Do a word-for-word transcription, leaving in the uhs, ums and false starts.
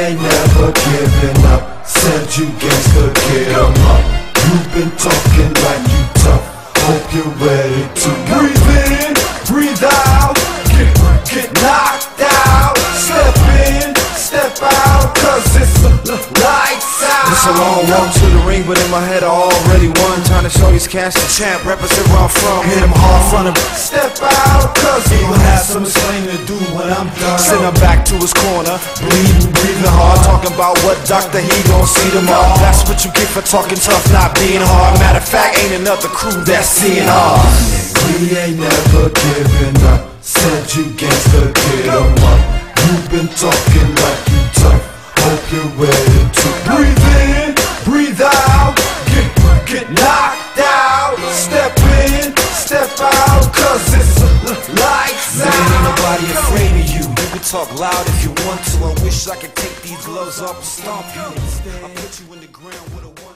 ain't never giving up. Said you gangsta, get 'em up. You've been talking like you tough. Hope you're ready to breathe in, breathe out, get, get knocked out. Step in, step out, cause it's lights out. It's a long walk to the ring, but in my head I already won. Trying to show these cats the champ, represent where I'm from. Hit him hard in front of me. Step out, cause he gon' have some explaining to do when I'm done. Send him back to his corner, bleeding, breathing hard, talking about what doctor he gon' see tomorrow. That's what you get for talking tough, not being hard. Matter of fact, ain't another crew that's seeing hard. We ain't never giving up. Said you gangsta, get 'em up. You've been talking like you tough. Hope you're ready to breathe in, breathe out, get, get knocked out. Step in, step out, cause it's lights out. Ain't nobody afraid of you. You can talk loud if you want to. I wish I could take these gloves off and stomp you. I put you in the ground with a